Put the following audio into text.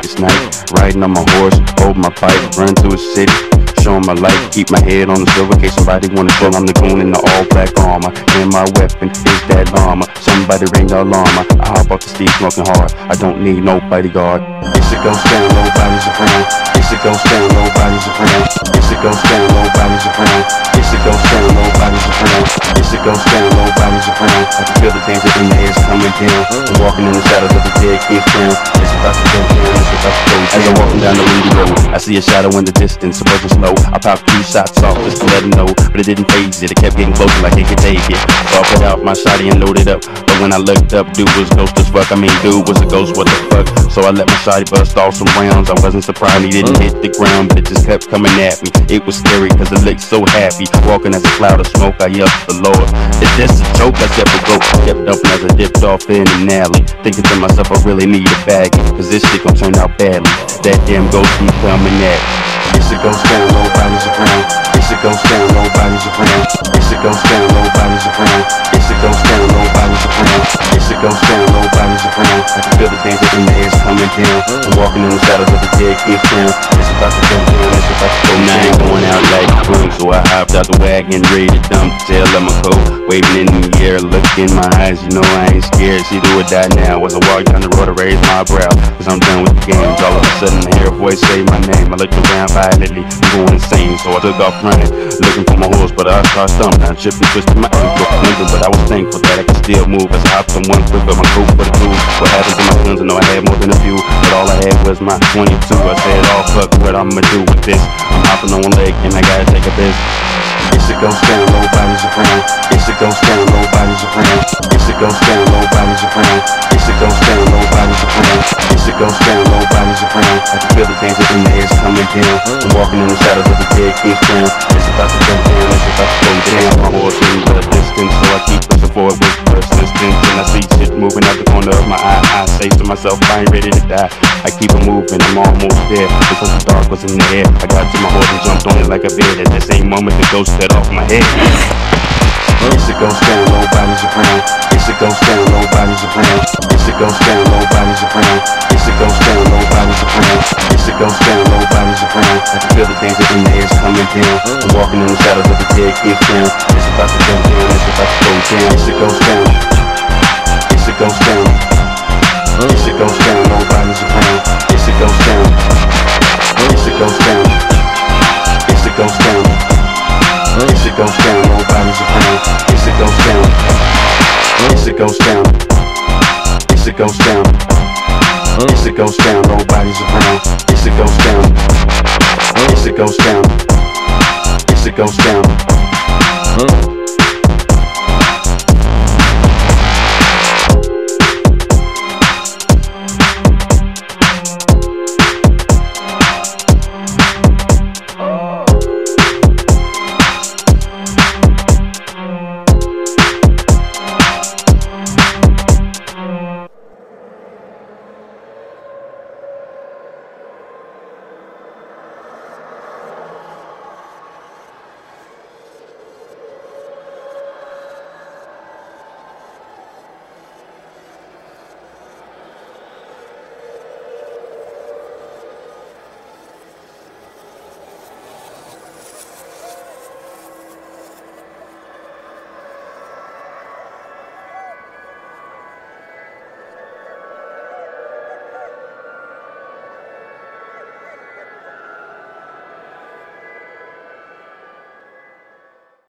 this night. Riding on my horse, hold my pipe, run through a city, showing my life, keep my head on the swivel in case somebody wanna chill. I'm the goon in the all black armor, and my weapon is that llama. Somebody ring the alarm. I hop off the steed smoking hard. I don't need no bodyguard. It's a ghost town, nobody's around. It's a ghost town, nobody's around. It's a ghost town, nobody's around. It's a ghost town, nobody's around. It's a ghost town, nobody's around. I can feel the danger in the air coming down. I'm walking in the shadows of the dead kid's town. It's about to go down, it's about to go down. As I'm walking down the windy road, I see a shadow in the distance, approaching slow. I popped 2 shots off just to let him know, but it didn't phase it. It kept getting closer like it could take it. So I put out my shotty and loaded up. But when I looked up, dude was ghost as fuck. I mean, dude was a ghost, what the fuck? So I let my shotty bust off some rounds. I wasn't surprised he didn't hit the ground, but it just kept coming at me. It was scary cause it looked so happy. Walking as a cloud of smoke, I yelled to the Lord, is this a joke? I kept a rope, kept dumping as I dipped off in an alley, thinking to myself I really need a baggie, cause this shit gon' turn out badly. That damn ghost keep coming at me. It's a ghost town, nobody's around. It's a ghost town, nobody's around. It's a ghost town, nobody's around. It's a ghost town, nobody's around. It's a ghost town, nobody's around. I can feel the danger in the air coming down. I'm walking in the shadows of the dead kid's town. It's about to go down, it's about to go down. I ain't going out like a boom, so I hopped out the wagon, ready to dump the tail of my coat. Waving in the air, look in my eyes, you know I ain't scared. See do or die now. As I walk down the road, I raise my brow, cause I'm done with the games. All of a sudden I hear a voice say my name. I looked around violently, I'm going insane, so I took off running, looking for my horse, but I started stumbling. I tripped and twisted my ankle, but I was thankful that I could still move. As I hopped from one quick of my coat for the crew. What happened to my guns? I know I had more than a few, but all I had was my 22. I said, oh fuck, what I'ma do with this? I'm hopping on one leg and I gotta take a piss. It's a ghost town, nobody's around. It's a ghost town, nobody's around. It's a ghost town, nobody's around. It's a ghost town, nobody's around. It's a ghost town, nobody's around. I can feel the danger in the air coming down. I'm walking in the shadows of the dead kid's town. It's about to go down, it's about to go down. My horse in the distance, so I keep pushing forward with persistence. And I see shit moving out the corner of my eye. I say to myself, I ain't ready to die. I keep it moving, I'm almost there. Because the dark was in the air, I got to my horse and jumped on it like a bear. At the same moment, the ghost cut off my head. It's a ghost town, nobody's around. It's a ghost town, nobody's around. It's a ghost town, nobody's around. It's a ghost town, nobody's around. It's a ghost town, nobody's around. I can feel the danger in the air coming down. I'm walking in the shadows of the dead kid's town. It's about to go down, it's about to go down. It's a ghost town. It's a ghost town. It's a ghost town, nobody's around. It's a ghost town. It's a ghost town. It's a ghost town. It's a ghost town, nobody's around. It's a ghost town. It's a ghost town. It's a ghost town. It's a ghost town, nobody's around. It's a ghost town. It's a ghost town. It's a ghost town.